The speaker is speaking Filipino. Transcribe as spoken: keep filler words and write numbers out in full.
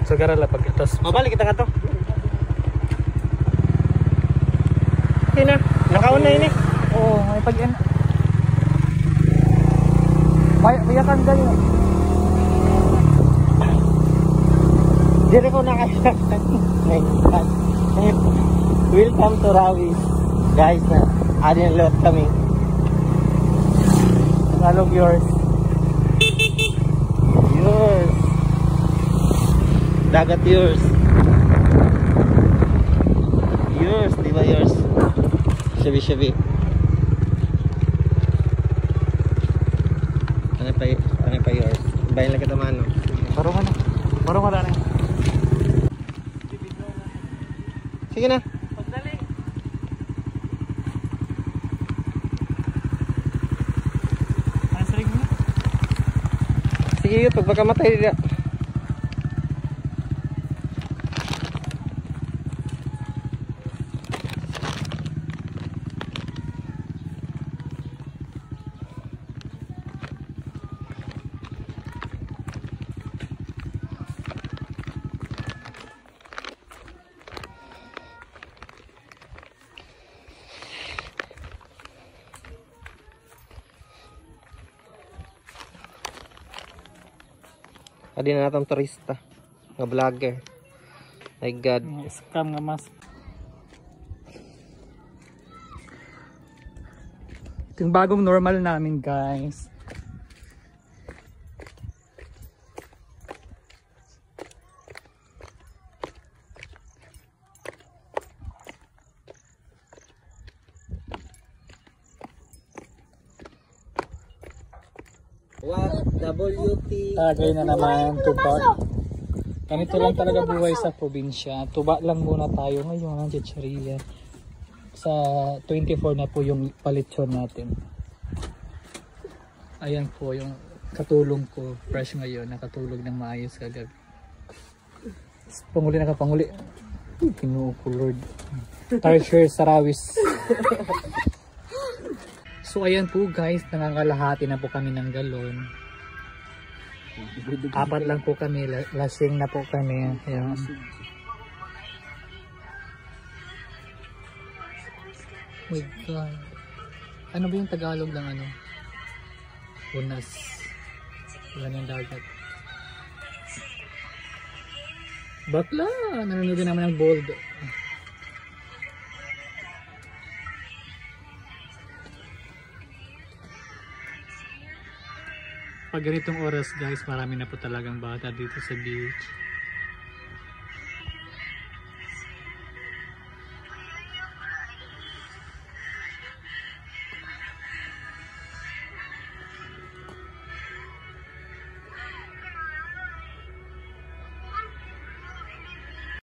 So gara la pag tos. Mabalik kita nga to. Okay na. Nakaon na ini. Oo, may pag yan. May mayakan ganyo. Dire ko na kayo. Welcome to Rawi. Guys, na adin lot kami. Tagalog yours. Yours. Dagat yours. Yours, di ba yours? Shabi-shabi. Ano pa, ano pa yours? Bayan lang kita mano. Baro ka na. Baro ka na. Sige na. Pagdali. Answering mo. Sige yun, pag pagkamatay nila. Adi na natang turista nga vlogger. My God. Scam nga mas. Ito yung bagong normal namin guys. What? W T. Tagay na naman tuba. Ganito lang talaga buhay sa probinsya. Tuba lang muna tayo ngayon ng Chicharia. Sa twenty-four na po yung palitsyon natin. Ayan po yung katulong ko. Fresh ngayon. Nakatulog ng maayos kagabi. Panguli na ka panguli. Kinuo ko Lord. Tarsier Sarawis. So ayan po guys, nangangalahati na po kami ng galon. Apat lang po kami, lasing na po kami. Ayan. Oh my God. Ano ba yung Tagalog ng ano? Unas. Wala ng dagat. Bakla! Nanonood naman ng bold. Pag ganitong oras guys, marami na po talagang bata dito sa beach.